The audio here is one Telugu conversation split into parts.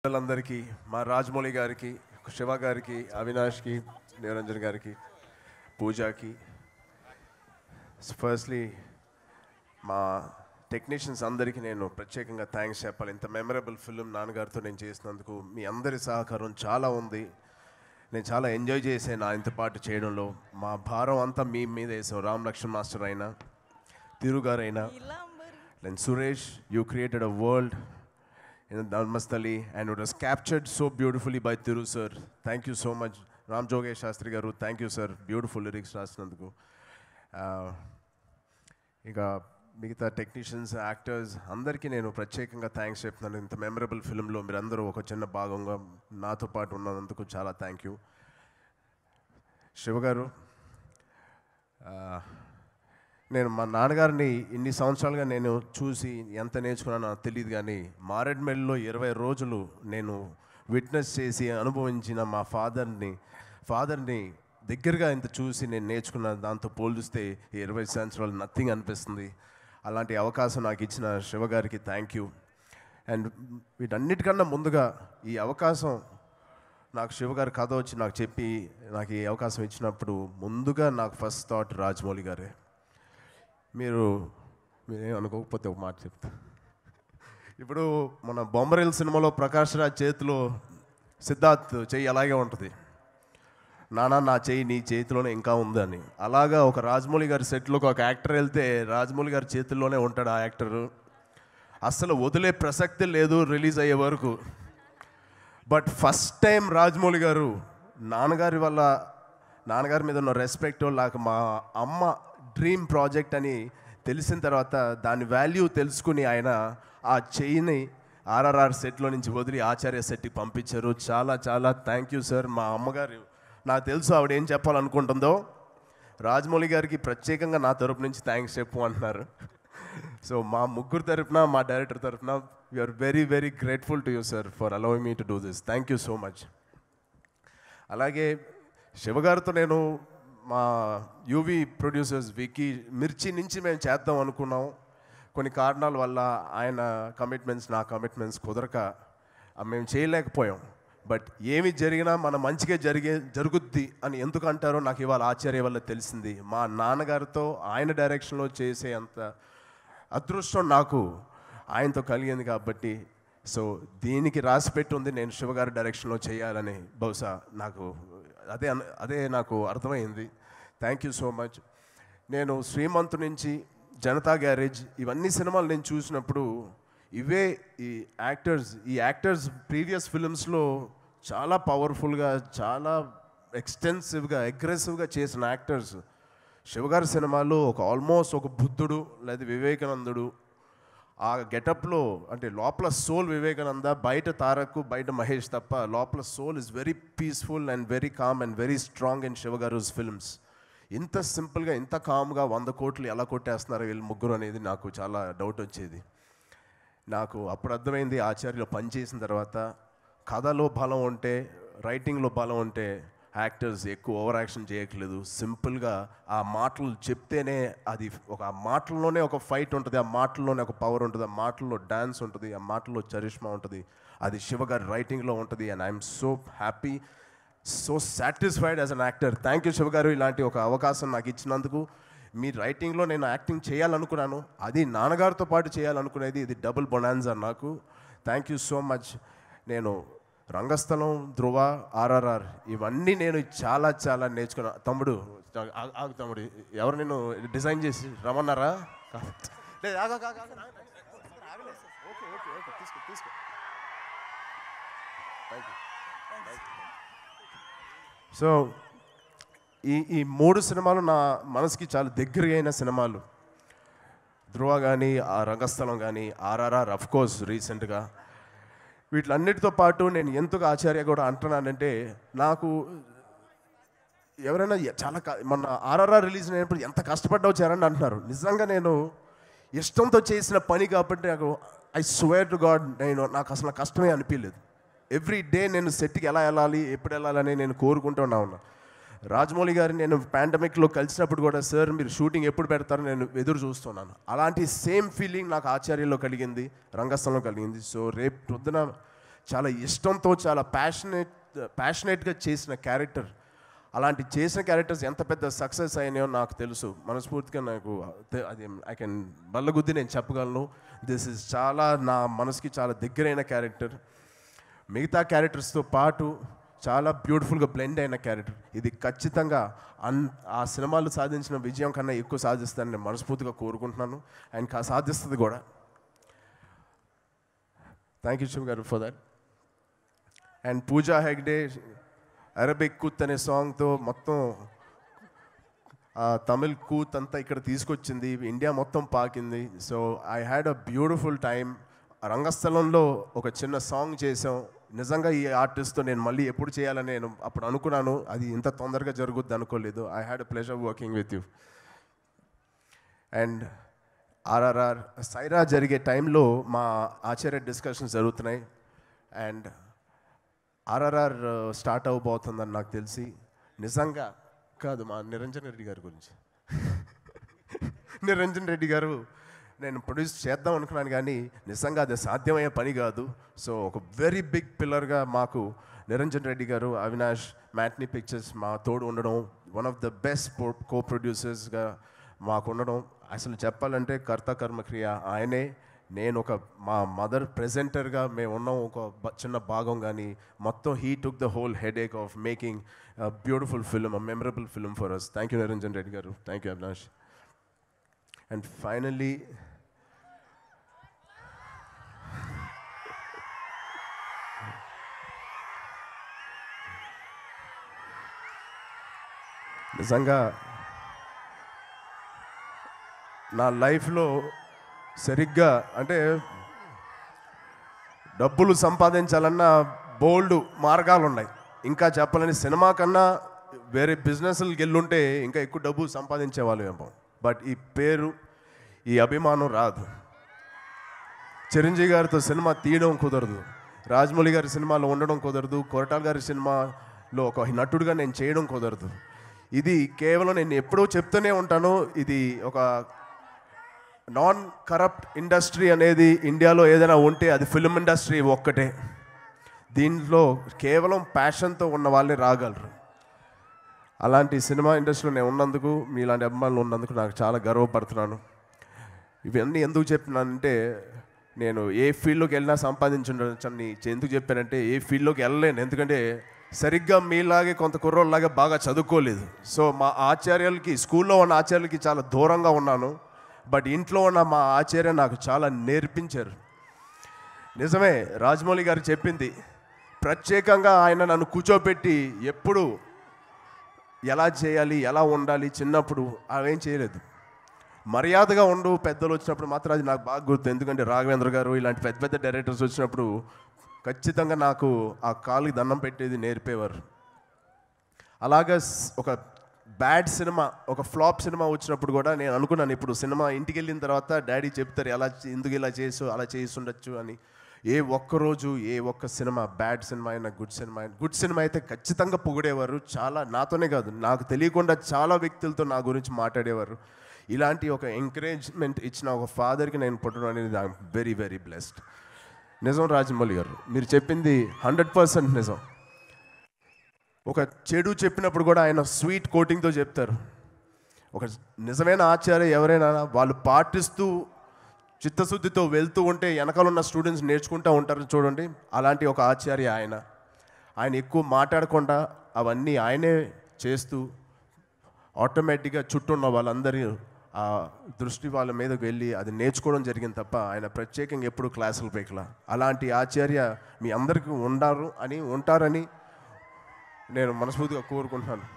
అందరికీ మా రాజమౌళి గారికి, శివ గారికి, అవినాష్కి, నిరంజన్ గారికి, పూజాకి, ఫస్ట్లీ మా టెక్నీషియన్స్ అందరికీ నేను ప్రత్యేకంగా థ్యాంక్స్ చెప్పాలి. ఇంత మెమరబుల్ ఫిల్మ్ నాన్నగారితో నేను చేసినందుకు మీ అందరి సహకారం చాలా ఉంది. నేను చాలా ఎంజాయ్ చేశాను ఇంత పాటు చేయడంలో. మా భారం అంతా మీ మీద వేసాం. రామ్ లక్ష్మణ్ మాస్టర్ అయినా, తిరు గారైనా, and Suresh, you created a world in Dharmastali and it was captured so beautifully by Thiru sir. Thank you so much. Ram Jogesh Shastri garu, thank you sir. Beautiful lyrics రాసినందుకు. ఇక మిగతా టెక్నీషియన్స్, యాక్టర్స్ అందరికీ నేను ప్రత్యేకంగా థ్యాంక్స్ చెప్తున్నాను. ఇంత మెమరబుల్ ఫిల్మ్లో మీరందరూ ఒక చిన్న భాగంగా నాతో పాటు ఉన్నందుకు చాలా థ్యాంక్ యూ. శివ గారు, నేను మా నాన్నగారిని ఇన్ని సంవత్సరాలుగా నేను చూసి ఎంత నేర్చుకున్నానో నాకు తెలియదు, కానీ మారేడుమిల్లిలో 20 రోజులు నేను విట్నెస్ చేసి అనుభవించిన మా ఫాదర్ని దగ్గరగా ఇంత చూసి నేను నేర్చుకున్న దాంతో పోల్చిస్తే 20 సంవత్సరాలు నథింగ్ అనిపిస్తుంది. అలాంటి అవకాశం నాకు ఇచ్చిన శివ గారికి థ్యాంక్ యూ. అండ్ వీటన్నిటికన్నా ముందుగా ఈ అవకాశం నాకు శివగారి కథ వచ్చి నాకు చెప్పి నాకు ఈ అవకాశం ఇచ్చినప్పుడు ముందుగా నాకు ఫస్ట్ థాట్ రాజమౌళి గారే. మీరేం అనుకోకపోతే ఒక మాట చెప్తా. ఇప్పుడు మన బొమ్మరిల్ సినిమాలో ప్రకాష్ రాజ్ చేతిలో సిద్ధార్థ్ చెయ్యి అలాగే ఉంటుంది, నానా నా చెయ్యి నీ చేతిలోనే ఇంకా ఉందని. అలాగా ఒక రాజమౌళి గారి సెట్లోకి ఒక యాక్టర్ వెళ్తే రాజమౌళి గారి చేతుల్లోనే ఉంటాడు ఆ యాక్టరు. అస్సలు వదిలే ప్రసక్తి లేదు రిలీజ్ అయ్యే వరకు. బట్ ఫస్ట్ టైం రాజమౌళి గారు నాన్నగారి మీద ఉన్న రెస్పెక్ట్, లేక మా అమ్మ డ్రీమ్ ప్రాజెక్ట్ అని తెలిసిన తర్వాత దాని వాల్యూ తెలుసుకుని ఆయన ఆ చెయ్యిని ఆర్ఆర్ఆర్ సెట్లో నుంచి వదిలి ఆచార్య సెట్కి పంపించారు. చాలా చాలా థ్యాంక్ యూ సార్. మా అమ్మగారు, నాకు తెలుసు ఆవిడ ఏం చెప్పాలనుకుంటుందో, రాజమౌళి గారికి ప్రత్యేకంగా నా తరపు నుంచి థ్యాంక్స్ చెప్పు అంటున్నారు. సో మా ముగ్గురు తరపున, మా డైరెక్టర్ తరపున we are very very grateful to you sir for allowing me to do this. Thank you so much. అలాగే శివగారితో నేను మా యూవీ ప్రొడ్యూసర్స్ వికీ, మిర్చి నుంచి మేము చేద్దాం అనుకున్నాం. కొన్ని కారణాల వల్ల ఆయన కమిట్మెంట్స్, నా కమిట్మెంట్స్ కుదరక మేము చేయలేకపోయాం. బట్ ఏమి జరిగినా మన మంచిగా జరుగుద్ది అని ఎందుకు అంటారో నాకు ఇవాళ ఆచార్య వల్ల తెలిసింది. మా నాన్నగారితో ఆయన డైరెక్షన్లో చేసే అంత అదృష్టం నాకు ఆయనతో కలిగింది కాబట్టి, సో దీనికి రాసిపెట్టి ఉంది నేను శివగారి డైరెక్షన్లో చేయాలని. బహుశా నాకు అదే నాకు అర్థమైంది. Thank you so much. నేను శ్రీమంతు నుంచి జనతా గ్యారేజ్ ఇవన్నీ సినిమాలు నేను చూసినప్పుడు ఈ యాక్టర్స్ ప్రీవియస్ ఫిలిమ్స్లో చాలా పవర్ఫుల్గా, చాలా ఎక్స్టెన్సివ్గా, అగ్రెసివ్గా చేసిన యాక్టర్స్ శివగారి సినిమాలో ఆల్మోస్ట్ ఒక బుద్ధుడు లేదా వివేకానందుడు ఆ గెటప్లో, అంటే లోపల సోల్ వివేకానంద, బయట తారక్, బయట మహేష్ తప్ప లోపల soul is very peaceful and very calm and very strong in శివగారుస్ ఫిల్మ్స్. ఇంత సింపుల్గా, ఇంత కామ్గా 100 కోట్లు ఎలా కొట్టేస్తున్నారు వీళ్ళు ముగ్గురు అనేది నాకు చాలా డౌట్ వచ్చేది. నాకు అప్పుడు అర్థమైంది, ఆచార్యలో పనిచేసిన తర్వాత కథలో బలం ఉంటే, రైటింగ్లో బలం ఉంటే యాక్టర్స్ ఎక్కువ ఓవర్ యాక్షన్ చేయట్లేదు. సింపుల్గా ఆ మాటలు చెప్తేనే అది ఆ మాటల్లోనే ఒక ఫైట్ ఉంటుంది, ఆ మాటల్లోనే ఒక పవర్ ఉంటుంది, ఆ మాటల్లో డ్యాన్స్ ఉంటుంది, ఆ మాటల్లో చరిష్మా ఉంటుంది. అది శివగారి రైటింగ్లో ఉంటుంది. And I'm so happy, so satisfied as an actor. Thank you శివగారు, ఇలాంటి ఒక అవకాశం నాకు ఇచ్చినందుకు. మీ రైటింగ్లో నేను యాక్టింగ్ చేయాలనుకున్నాను, అది నాన్నగారితో పాటు చేయాలనుకునేది, ఇది డబుల్ బొనాన్జా నాకు. Thank you so much. నేను రంగస్థలం, ధ్రువ, ఆర్ఆర్ఆర్ ఇవన్నీ నేను చాలా చాలా నేర్చుకున్నా. తమ్ముడు ఎవరు నేను డిజైన్ చేసి రమ్మన్నారా? సో ఈ 3 సినిమాలు నా మనసుకి చాలా దగ్గర అయిన సినిమాలు. ధ్రువ కానీ, ఆ రంగస్థలం కానీ, ఆర్ఆర్ఆర్ అఫ్కోర్స్ రీసెంట్గా. వీటిలన్నిటితో పాటు నేను ఎందుకు ఆచార్య కూడా అంటున్నానంటే, నాకు ఎవరైనా చాలా మొన్న ఆర్ఆర్ఆర్ రిలీజ్ అయినప్పుడు ఎంత కష్టపడ్డావు చరణ్ అంటున్నారు. నిజంగా నేను ఇష్టంతో చేసిన పని కాబట్టి నాకు ఐ స్వేర్ టు గాడ్ నాకు అసలు కష్టమే అనిపించలేదు. ఎవ్రీ డే నేను సెట్కి ఎలా వెళ్ళాలి, ఎప్పుడు వెళ్ళాలని నేను కోరుకుంటూనే ఉన్నా. రాజమౌళి గారిని నేను పాండమిక్లో కలిసినప్పుడు కూడా, సార్ మీరు షూటింగ్ ఎప్పుడు పెడతారో నేను ఎదురు చూస్తున్నాను. అలాంటి సేమ్ ఫీలింగ్ నాకు ఆచార్యలో కలిగింది, రంగస్థలంలో కలిగింది. సో రేపు పొద్దున చాలా ఇష్టంతో చాలా ప్యాషనేట్గా చేసిన క్యారెక్టర్. అలాంటి చేసిన క్యారెక్టర్స్ ఎంత పెద్ద సక్సెస్ అయినాయో నాకు తెలుసు. మనస్ఫూర్తిగా నాకు అది ఐ కెన్ బల్లగుద్ది నేను చెప్పగలను. దిస్ ఇస్ చాలా నా మనసుకి చాలా దగ్గరైన క్యారెక్టర్. మిగతా క్యారెక్టర్స్తో పాటు చాలా బ్యూటిఫుల్గా బ్లెండ్ అయిన క్యారెక్టర్. ఇది ఖచ్చితంగా ఆ సినిమాలు సాధించిన విజయం కన్నా ఎక్కువ సాధిస్తానని నేను మనస్ఫూర్తిగా కోరుకుంటున్నాను. అండ్ సాధిస్తుంది కూడా. Thank you Siva garu for that. And Pooja Hegde Arabic Kuthu అనే సాంగ్తో మొత్తం తమిళ్ కూత్ అంతా ఇక్కడ తీసుకొచ్చింది, ఇండియా మొత్తం పాకింది. So I had a beautiful time. రంగస్థలంలో ఒక చిన్న సాంగ్ చేసాం. నిజంగా ఈ ఆర్టిస్ట్తో నేను మళ్ళీ ఎప్పుడు చేయాలని నేను అప్పుడు అనుకున్నాను. అది ఇంత తొందరగా జరుగుద్ది అనుకోలేదు. I had a pleasure working with you. And RRR Sye Raa జరిగే టైంలో మా ఆచార్య డిస్కషన్స్ జరుగుతున్నాయి. అండ్ ఆర్ఆర్ఆర్ స్టార్ట్ అవ్వబోతుందని నాకు తెలిసి, నిజంగా కాదు మా నిరంజన్ రెడ్డి గారి గురించి నిరంజన్ రెడ్డి గారు నేను ప్రొడ్యూస్ చేద్దాం అనుకున్నాను, కానీ నిజంగా అది సాధ్యమయ్యే పని కాదు. సో ఒక వెరీ బిగ్ పిల్లర్గా మాకు నిరంజన్ రెడ్డి గారు, అవినాష్, మ్యాట్నీ పిక్చర్స్ మా తోడు ఉండడం, one of the best co ప్రొడ్యూసర్స్గా మాకు ఉండడం. అసలు చెప్పాలంటే కర్త కర్మక్రియ ఆయనే. నేను ఒక మా మదర్ ప్రెజెంటర్గా మేము ఉన్నాం ఒక చిన్న భాగం, కానీ మొత్తం he took the whole headache of making a beautiful film, a memorable film for us. Thank you Niranjan Reddy garu. Thank you Avinash. And finally నిజంగా నా లైఫ్లో సరిగ్గా అంటే డబ్బులు సంపాదించాలన్న బోల్డ్ మార్గాలు ఉన్నాయి. ఇంకా చెప్పాలని సినిమా కన్నా వేరే బిజినెస్లకు వెళ్ళుంటే ఇంకా ఎక్కువ డబ్బు సంపాదించేవాళ్ళు ఏమో. బట్ ఈ పేరు, ఈ అభిమానం రాదు. చిరంజీవి గారితో సినిమా తీయడం కుదరదు, రాజమౌళి గారి సినిమాలో ఉండడం కుదరదు, కొరటాల గారి సినిమాలో ఒక నటుడుగా నేను చేయడం కుదరదు. ఇది కేవలం నేను ఎప్పుడూ చెప్తూనే ఉంటాను, ఇది ఒక నాన్ కరప్ట్ ఇండస్ట్రీ అనేది ఇండియాలో ఏదైనా ఉంటే అది ఫిల్మ్ ఇండస్ట్రీ ఒక్కటే. దీంట్లో కేవలం ప్యాషన్తో ఉన్న వాళ్ళే రాగలరు. అలాంటి సినిమా ఇండస్ట్రీలో నేను ఉన్నందుకు, మీలాంటి అభిమానులు ఉన్నందుకు నాకు చాలా గర్వపడుతున్నాను. ఇవన్నీ ఎందుకు చెప్తున్నానంటే, నేను ఏ ఫీల్డ్లోకి వెళ్ళినా సంపాదించుండొచ్చని ఎందుకు చెప్పానంటే, ఏ ఫీల్డ్లోకి వెళ్ళలేను, ఎందుకంటే సరిగ్గా మీలాగే కొంత కుర్రోళ్ళలాగా బాగా చదువుకోలేదు. సో మా ఆచార్యులకి, స్కూల్లో ఉన్న ఆచార్యులకి చాలా దూరంగా ఉన్నాను. బట్ ఇంట్లో ఉన్న మా ఆచార్య నాకు చాలా నేర్పించారు. నిజమే, రాజమౌళి గారు చెప్పింది, ప్రత్యేకంగా ఆయన నన్ను కూర్చోబెట్టి ఎప్పుడు ఎలా చేయాలి, ఎలా ఉండాలి, చిన్నప్పుడు అవేం చేయలేదు. మర్యాదగా ఉండు, పెద్దలు వచ్చినప్పుడు మాత్రం అది నాకు బాగా గుర్తు. ఎందుకంటే రాఘవేంద్ర గారు ఇలాంటి పెద్ద పెద్ద డైరెక్టర్స్ వచ్చినప్పుడు ఖచ్చితంగా నాకు ఆ కాలుకి దండం పెట్టేది నేర్పేవారు. అలాగా ఒక బ్యాడ్ సినిమా, ఒక ఫ్లాప్ సినిమా వచ్చినప్పుడు కూడా నేను అనుకున్నాను, ఇప్పుడు సినిమా ఇంటికి వెళ్ళిన తర్వాత డాడీ చెప్తారు ఎలా ఎందుకు ఇలా చేసు, అలా చేసి ఉండొచ్చు అని. ఏ ఒక్కరోజు ఏ ఒక్క సినిమా, బ్యాడ్ సినిమా అయినా గుడ్ సినిమా అయితే ఖచ్చితంగా పొగిడేవారు. చాలా, నాతోనే కాదు, నాకు తెలియకుండా చాలా వ్యక్తులతో నా గురించి మాట్లాడేవారు. ఇలాంటి ఒక ఎంకరేజ్మెంట్ ఇచ్చిన ఒక ఫాదర్కి నేను పుట్టడం అనేది ఐఎమ్ వెరీ వెరీ బ్లెస్డ్. నిజం రాజమౌళి గారు, మీరు చెప్పింది 100% నిజం. ఒక చెడు చెప్పినప్పుడు కూడా ఆయన స్వీట్ కోటింగ్తో చెప్తారు. ఒక నిజమైన ఆచార్య ఎవరైనా వాళ్ళు పాటిస్తూ చిత్తశుద్ధితో వెళ్తూ ఉంటే వెనకాల ఉన్న స్టూడెంట్స్ నేర్చుకుంటూ ఉంటారు చూడండి. అలాంటి ఒక ఆచార్య ఆయన. ఆయన ఎక్కువ మాట్లాడకుండా అవన్నీ ఆయనే చేస్తూ ఆటోమేటిక్గా చుట్టూ ఉన్న వాళ్ళందరి ఆ దృష్టి వాళ్ళ మీదకి వెళ్ళి అది నేర్చుకోవడం జరిగింది తప్ప ఆయన ప్రత్యేకంగా ఎప్పుడు క్లాసులు పెక్కలా. అలాంటి ఆచార్య మీ అందరికీ ఉంటారని నేను మనస్ఫూర్తిగా కోరుకుంటున్నాను.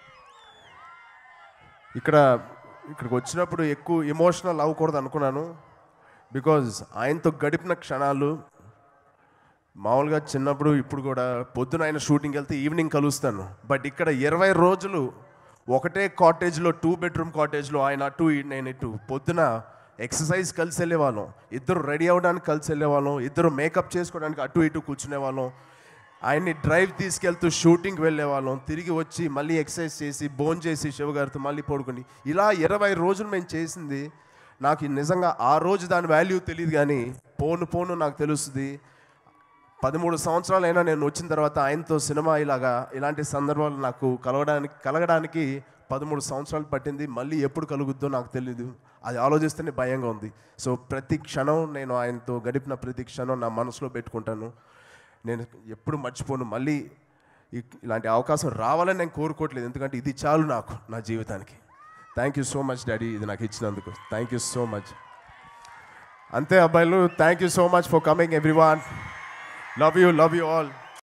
ఇక్కడికి వచ్చినప్పుడు ఎక్కువ ఎమోషనల్ అవ్వకూడదు అనుకున్నాను. బికాజ్ ఆయనతో గడిపిన క్షణాలు మామూలుగా చిన్నప్పుడు, ఇప్పుడు కూడా పొద్దున ఆయన షూటింగ్కి వెళ్తే ఈవినింగ్ కలుస్తాను. బట్ ఇక్కడ 20 రోజులు ఒకటే కాటేజ్లో, 2 బెడ్రూమ్ కాటేజ్లో ఆయన అటు నేను ఇటు, పొద్దున ఎక్సర్సైజ్ కలిసి వెళ్ళేవాళ్ళం, ఇద్దరు రెడీ అవ్వడానికి కలిసి వెళ్ళేవాళ్ళం, ఇద్దరు మేకప్ చేసుకోవడానికి అటు ఇటు కూర్చునేవాళ్ళం, ఆయన్ని డ్రైవ్ తీసుకెళ్తూ షూటింగ్కి వెళ్ళేవాళ్ళం, తిరిగి వచ్చి మళ్ళీ ఎక్సర్సైజ్ చేసి భోంచేసి శివగారితో మళ్ళీ పడుకుని, ఇలా 20 రోజులు మేము చేసింది. నాకు నిజంగా ఆ రోజు దాని వాల్యూ తెలియదు, కానీ పోను నాకు తెలుస్తుంది. 13 సంవత్సరాలైనా నేను వచ్చిన తర్వాత ఆయనతో సినిమా ఇలాంటి సందర్భాలు నాకు కలగడానికి 13 సంవత్సరాలు పట్టింది. మళ్ళీ ఎప్పుడు కలుగుద్దో నాకు తెలీదు. అది ఆలోచిస్తేనే భయంగా ఉంది. సో ప్రతి క్షణం నేను ఆయనతో గడిపిన ప్రతి క్షణం నా మనసులో పెట్టుకుంటాను. నేను ఎప్పుడు మర్చిపోను. మళ్ళీ ఇలాంటి అవకాశం రావాలని నేను కోరుకోవట్లేదు, ఎందుకంటే ఇది చాలు నాకు నా జీవితానికి. Thank you so much daddy, ఇది నాకు ఇచ్చినందుకు. Thank you so much. అంతే అబ్బాయిలు, thank you so much for coming everyone. Love you all.